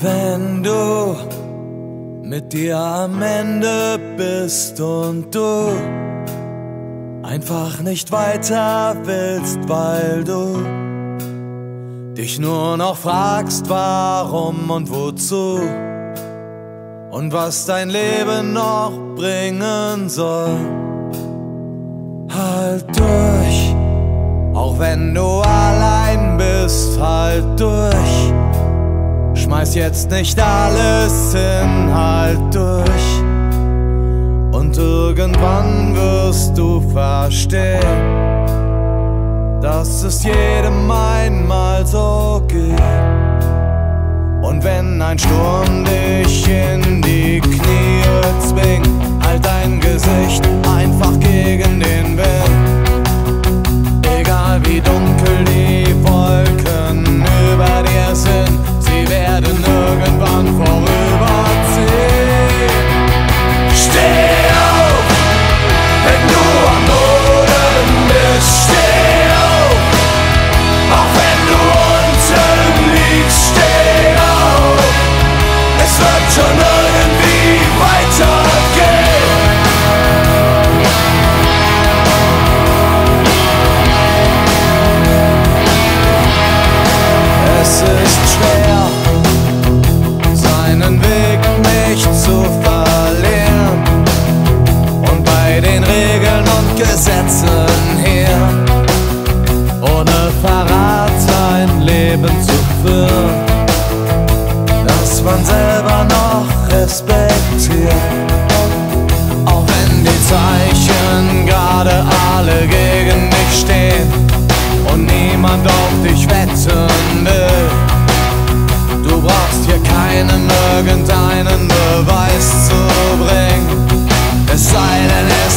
Wenn du mit dir am Ende bist und du einfach nicht weiter willst, weil du dich nur noch fragst, warum und wozu und was dein Leben noch bringen soll. Halt durch, auch wenn du allein bist, halt durch. Schmeiß jetzt nicht alles hin, halt durch. Und irgendwann wirst du verstehen, dass es jedem einmal so geht. Und wenn ein Sturm dich in die Knie zwingt, halt dein Gesicht einfach gegen den Wind. Egal wie dunkel die Wolken über dir sind, sie werden irgendwann vorüberziehen. Steh auf, wenn du am Boden bist, steh auf. Auch wenn du unten liegst, steh auf. Es wird schon irgendwie weitergehen. Es ist schwer, seinen Weg nicht zu verlieren und bei den Regeln und Gesetzen hier ohne Verrat sein Leben zu führen, das man selber noch respektiert. Auch wenn die Zeichen gerade alle gegen dich stehen und niemand auf dich wetten will. Du brauchst hier keinen irgendeinen Beweis zu bringen, es sei denn, es